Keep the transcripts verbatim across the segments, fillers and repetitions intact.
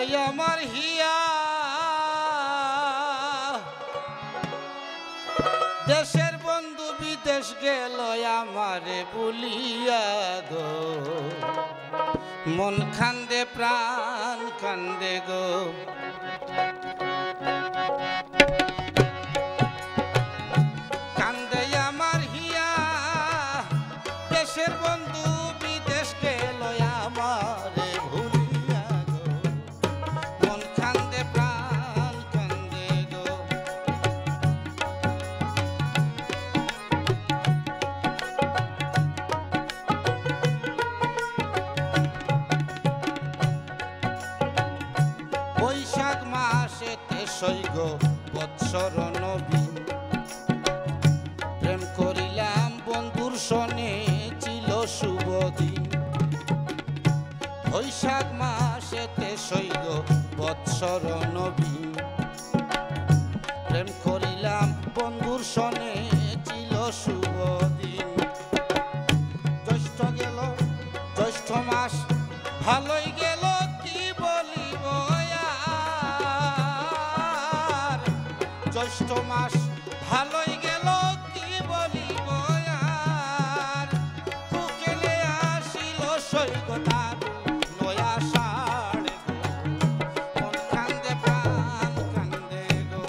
আমার হিয়া দেশের বন্ধু বিদেশ গেল আমারে বলিয়া গো মন কান্দে প্রাণ কান্দে গো কান্দে আমার হিয়া দেশের বন্ধু বিদেশ গেল আমারে ভুলিয়া গো মন কান্দে প্রাণ কান্দে গো বৈশাখ মাসেতে সৈগ বৎসর নবীন প্রেম করিলাম বন্ধুর সনে ছিল শুভ দিন বৈশাখ মাসেতে সৈগ বৎসর নবীন প্রেম করিলাম বন্ধুর সনে ছিল শুভ দিন জ্যৈষ্ঠ গেল জ্যৈষ্ঠ মাস ভালোই গেল কি বলিব আর জ্যৈষ্ঠ মাস ভালোই গেল কি বলিব আর কুকেলে আসিল সৈকতার নয়া ষাঁড় মন কান্দে প্রাণ কান্দে গো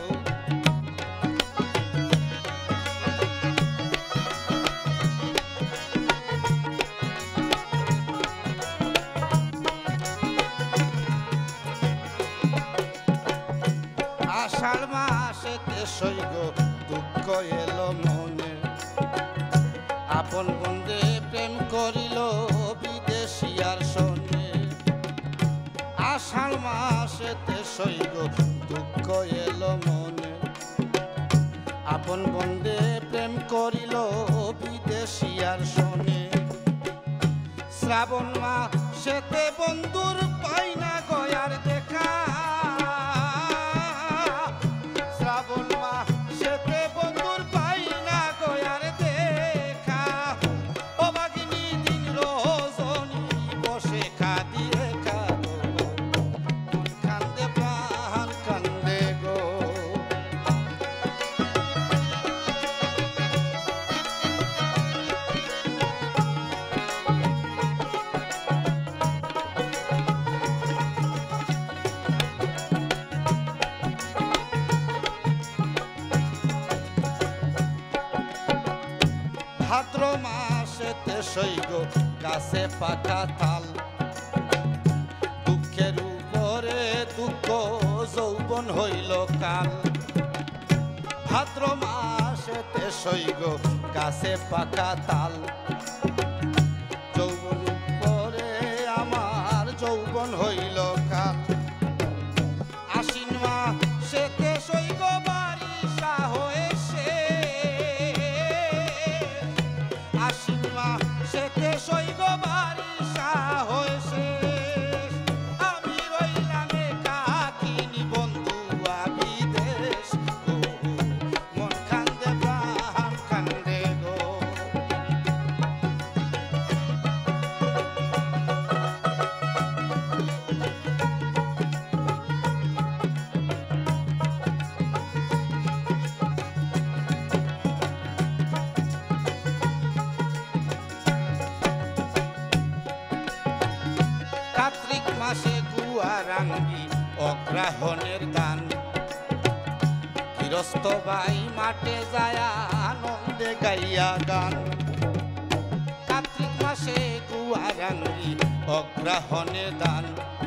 আষাঢ় মাসেতে সৈগ দুঃখ এলো মনে আপন বন্ধে প্রেম করিল বিদেশিয়ার সনে আষাঢ় মাসেতে সৈগ দুঃখ এলো মনে আপন বন্ধে প্রেম করিল বিদেশিয়ার সনে শ্রাবণ মাসেতে বন্ধুর পাই না গয়ার দেখা শ্রাবণ মাসেতে বন্ধুর পাই না গয়ার দেখা ও বাগিনী দিন রজনী বসে কাঁদি রেখা গো মন কান্দে প্রাণ কান্দে গো ভাদ্র মাসেতে সৈগ গাছে পাকা তাল দুঃখের উপরে দুঃখ যৌবন হইল কাল ভাদ্র মাসেতে সৈগ গাছে পাকা তাল যৌবন উপরে আমার যৌবন হইল কাল আশ্বিন মাসেতে সৈগ বারিশা হয়েছে আশ্বিন মাসেতে সৈগ বারিশা হয়েছে আমি রইলাম একাকিনী বন্ধু বিদেশ গো মন কান্দে প্রাণ কান্দে গো কার্তিক মাসে গুয়ারাঙ্গি অগ্রহণের গান গৃহস্থ ভাই মাঠে যায় আনন্দে গাইয়া গান কার্তিক মাসে গুয়ারাঙ্গি অগ্রহণের দান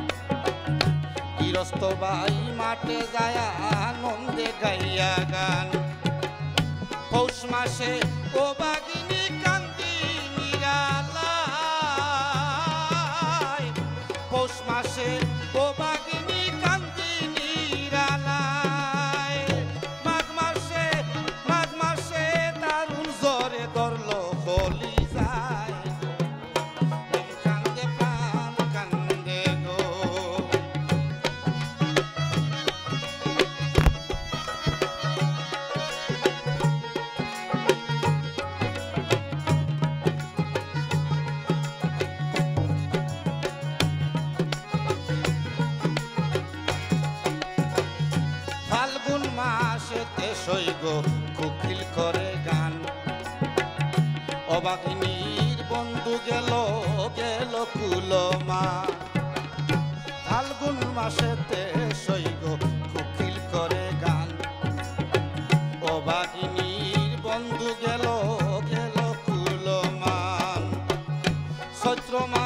গৃহস্থ ভাই মাঠে যায় আনন্দে গাইয়া গান পৌষ মাসে ও বাগিনী কান্দি নিরালায় পৌষ মাসে ও বাগিনী কান্দি নিরালায় মাঘ মাসে মাঘ মাসে দারুণ জোরে ধরলো বলি যায় মন কান্দে প্রাণ কান্দে গো গো কোকিল করে গান। অবাগিনীর বন্ধু গেল গেল কুলমা, ফাল্গুন মাসেতে সই গো কোকিল করে গান। অবাগিনীর বন্ধু গেল গেল কুলমান, চৈত্র